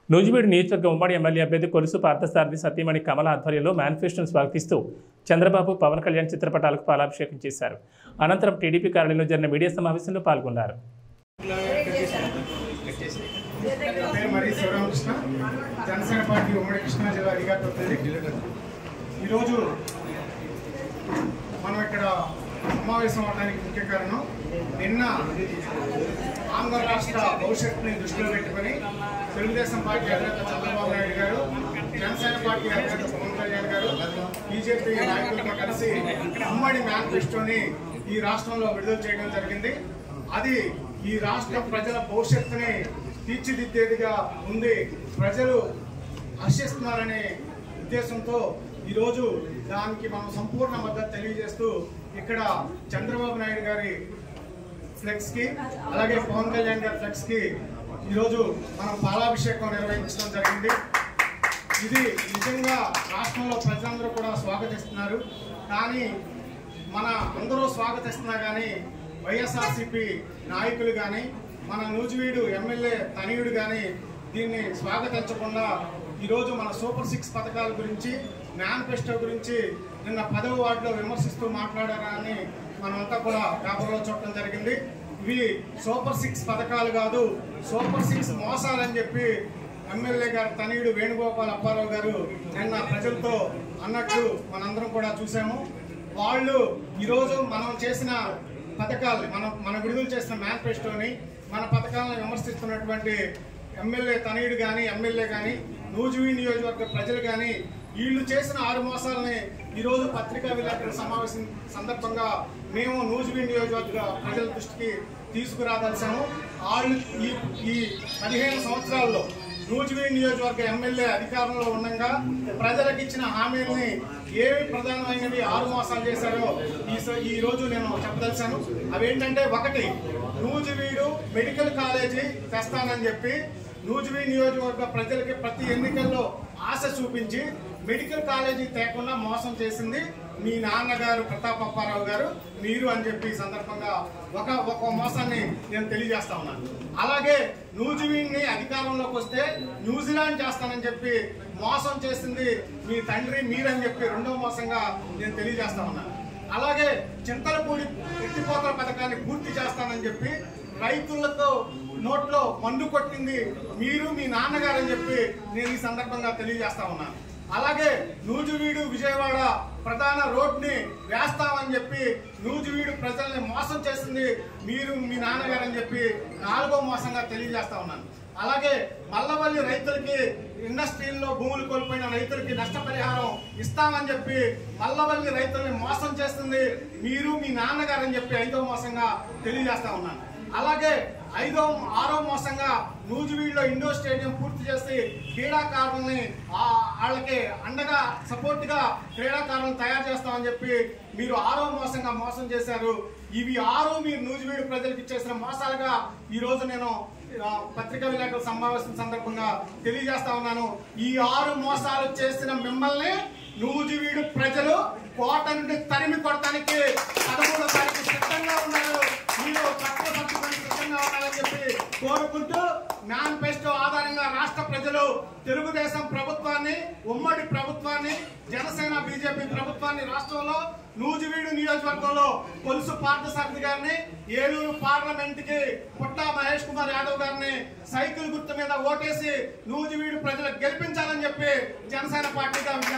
నూజివీడు నియోజకవర్గ ఉమ్మడి ఎమ్మెల్యే అభ్యర్థి కొలుసు పార్థసారథి సతీమణి కమల ఆధ్వర్యంలో మేనిఫెస్టోను స్వాగతిస్తూ చంద్రబాబు పవన్ కళ్యాణ్ చిత్రపటాలకు పాలాభిషేకం చేశారు. అనంతరం టీడీపీ కార్యాలయంలో జరిగిన మీడియా సమావేశంలో పాల్గొన్నారు. మనం ఇక్కడ సమావేశం అవడానికి ముఖ్య కారణం నిన్న ఆంధ్ర రాష్ట్ర భవిష్యత్తుని దృష్టిలో పెట్టుకుని తెలుగుదేశం పార్టీ అధినేత చంద్రబాబు నాయుడు గారు, జనసేన పార్టీ అధినేత పవన్ కళ్యాణ్ గారు, బీజేపీ నాయకులతో కలిసి ఉమ్మడి మేనిఫెస్టోని ఈ రాష్ట్రంలో విడుదల చేయడం జరిగింది. అది ఈ రాష్ట్ర ప్రజల భవిష్యత్తుని తీర్చిదిద్దేదిగా ఉంది. ప్రజలు హర్షిస్తున్నారనే ఉద్దేశంతో ఈరోజు దానికి మనం సంపూర్ణ మద్దతు తెలియజేస్తూ ఇక్కడ చంద్రబాబు నాయుడు గారి ఫ్లెక్స్ కి అలాగే పవన్ కళ్యాణ్ గారి ఫ్లెక్స్ కి ఈరోజు మనం పాలాభిషేకం నిర్వహించడం జరిగింది. ఇది నిజంగా రాష్ట్రంలో ప్రజలందరూ కూడా స్వాగతిస్తున్నారు. కానీ మన అందరూ స్వాగతిస్తున్నా కానీ వైఎస్ఆర్సీపీ నాయకులు కానీ మన నూజివీడు ఎమ్మెల్యే తనయుడు కానీ దీన్ని స్వాగతించకుండా ఈరోజు మన సూపర్ 6 పథకాల గురించి, మేనిఫెస్టో గురించి నిన్న 10వ వార్డులో విమర్శిస్తూ మాట్లాడారని మనమంతా కూడా పేపర్లో చూడటం జరిగింది. ఇవి సూపర్ 6 పథకాలు కాదు, సూపర్ 6 మోసాలని చెప్పి ఎమ్మెల్యే గారు తనయుడు వేణుగోపాల్ అప్పారావు గారు నిన్న ప్రజలతో అన్నట్టు మనందరం కూడా చూసాము. వాళ్ళు ఈరోజు మనం చేసిన పథకాలు, మనం విడుదల చేసిన మేనిఫెస్టోని, మన పథకాలను విమర్శిస్తున్నటువంటి ఎమ్మెల్యే తనయుడు కానీ, ఎమ్మెల్యే కానీ, నూజివీడు నియోజకవర్గ ప్రజలు కానీ వీళ్ళు చేసిన 6 మోసాలని ఈరోజు పత్రికా విలేకరుల సమావేశం సందర్భంగా మేము నూజివీడు నియోజకవర్గ ప్రజల దృష్టికి తీసుకురాదలిసాము. వాళ్ళు ఈ 15 సంవత్సరాల్లో నూజివీడు నియోజకవర్గ ఎమ్మెల్యే అధికారంలో ఉండగా ప్రజలకు ఇచ్చిన హామీలని ఏవి ప్రధానమైనవి 6 మోసాలు చేశారో ఈ రోజు నేను చెప్పదలిచాను. అవేంటంటే, 1, నూజివీడు మెడికల్ కాలేజీ తెస్తానని చెప్పి నూజివీడు నియోజకవర్గ ప్రజలకి ప్రతి ఎన్నికల్లో ఆశ చూపించి మెడికల్ కాలేజీ తేకుండా మోసం చేసింది మీ నాన్నగారు ప్రతాప్ అప్పారావు గారు, మీరు అని చెప్పి ఈ సందర్భంగా ఒక మోసాన్ని నేను తెలియజేస్తా ఉన్నాను. అలాగే నూజివీడ్ని అధికారంలోకి వస్తే న్యూజిలాండ్ చేస్తానని చెప్పి మోసం చేసింది మీ తండ్రి, మీరని చెప్పి 2వ మోసంగా నేను తెలియజేస్తా ఉన్నాను. అలాగే చింతలపూడి ఎత్తిపోతల పథకాన్ని పూర్తి చేస్తానని చెప్పి రైతులతో నోట్లో మందు కొట్టింది మీరు, మీ నాన్నగారు అని చెప్పి నేను ఈ సందర్భంగా తెలియజేస్తా ఉన్నాను. అలాగే నూజివీడు విజయవాడ ప్రధాన రోడ్ని వేస్తామని చెప్పి నూజివీడు ప్రజల్ని మోసం చేసింది మీరు, మీ నాన్నగారు అని చెప్పి 4వ మోసంగా తెలియజేస్తా ఉన్నాను. అలాగే మల్లవల్లి రైతులకి, ఇండస్ట్రీల్లో భూములు కోల్పోయిన రైతులకి నష్టపరిహారం ఇస్తామని చెప్పి మల్లవల్లి రైతుల్ని మోసం చేస్తుంది మీరు, మీ నాన్నగారు అని చెప్పి 5వ మోసంగా తెలియజేస్తా ఉన్నాను. అలాగే 6వ మోసంగా నూజివీడులో ఇండోర్ స్టేడియం పూర్తి చేసి క్రీడాకారుల్ని వాళ్ళకి అండగా సపోర్ట్గా క్రీడాకారులను తయారు చేస్తామని చెప్పి మీరు 6వ మోసంగా మోసం చేశారు. ఇవి 6 మీరు నూజివీడు ప్రజలకు ఇచ్చేసిన మోసాలుగా ఈరోజు నేను పత్రికా విలేకరుల సమావేశం సందర్భంగా తెలియజేస్తా ఉన్నాను. ఈ 6 మోసాలు చేసిన మిమ్మల్ని నూజివీడు ప్రజలు కోట నుండి తరిమి కొడటానికి 13వ తారీఖు సిద్ధంగా ఉన్నారు. మీరు పట్టుకొని సిద్ధంగా ఉండాలని చెప్పి కోరుకుంటూ మేనిఫెస్టో ఆధారంగా రాష్ట్ర ప్రజలు తెలుగుదేశం ప్రభుత్వాన్ని, ఉమ్మడి ప్రభుత్వాన్ని, జనసేన బీజేపీ ప్రభుత్వాన్ని రాష్ట్రంలో నూజివీడు నియోజకవర్గంలో కొలుసు పార్థసారథి గారిని, ఏలూరు పార్లమెంట్ కి పుట్టా మహేష్ కుమార్ యాదవ్ గారిని సైకిల్ గుర్తు మీద ఓటేసి నూజివీడు ప్రజలకు గెలిపించాలని చెప్పి జనసేన పార్టీగా